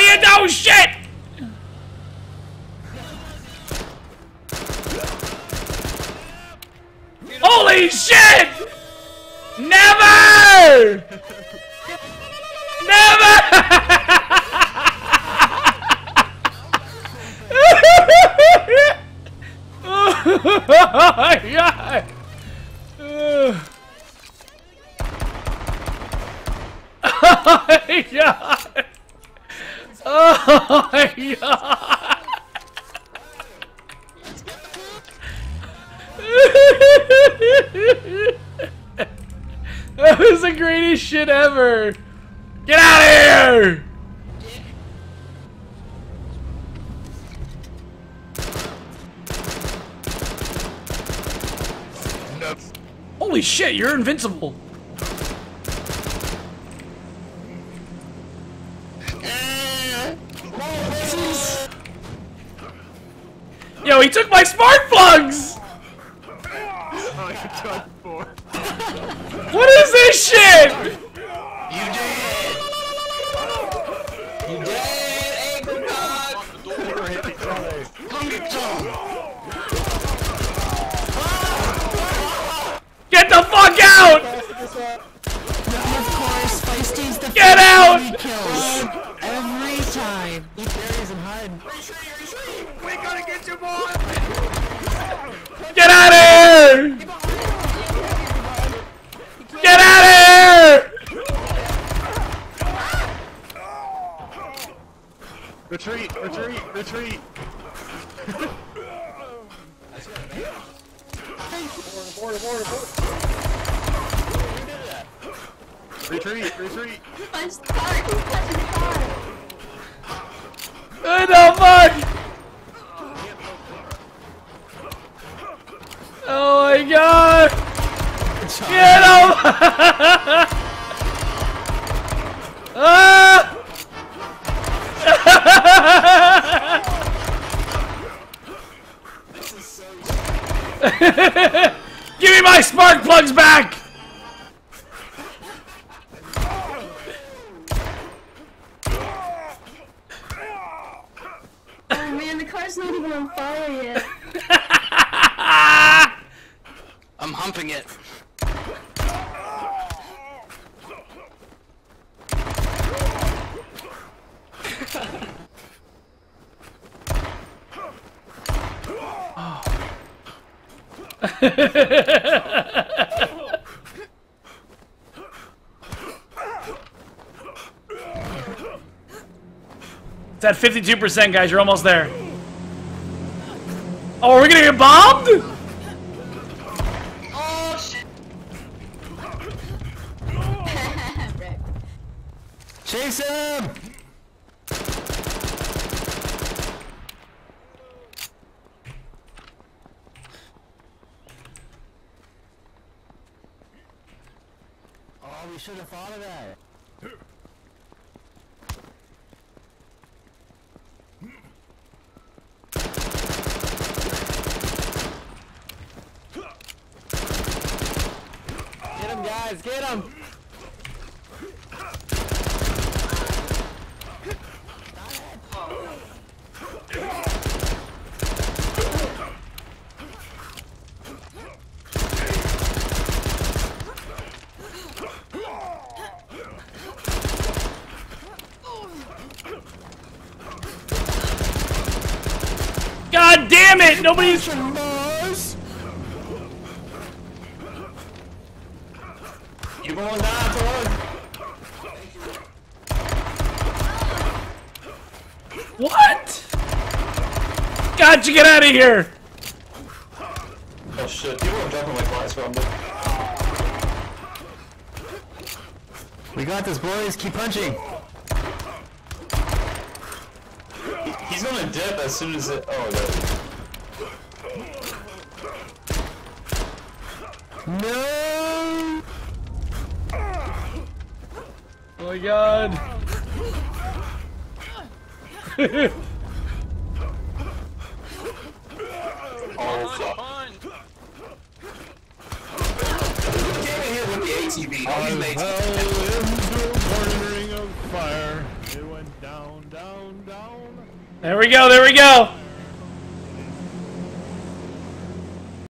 idiot! Oh shit! Holy shit! Never! Never! Oh my god! Oh my god! Oh my god! That was the greatest shit ever! Get out of here! Holy shit, you're invincible! Yo, he took my spark plugs! Oh, you're done for. What is this shit? You did! You did, ANGRYPUG! Come get some! Get the fuck out! Of course, Feisty's the Get out! he kills every time. He buries and hides. We gotta get you, boy! Get out of here! Get out of here! Retreat! Retreat! Retreat! Retreat! Retreat! My spark is touching fire. What the fuck? Oh my god! Get him! Ah! Give me my spark plugs back! Oh man, the car's not even on fire yet. I'm humping it. It's at 52%, guys. You're almost there. Oh, are we gonna get bombed? Oh shit. Rick. Chase him! Oh, we should have thought of that. Get him, guys, get him! God damn it! Nobody's. You going down, Torg? What? God, you get out of here! Oh shit, people are jumping like flies from me. We got this, boys. Keep punching. He's gonna dip as soon as it. Oh, No! Oh my god. oh fuck. Came in here with the ATV. Oh, he's made Into a burning ring of fire. It went Down, down, down. There we go, there we go.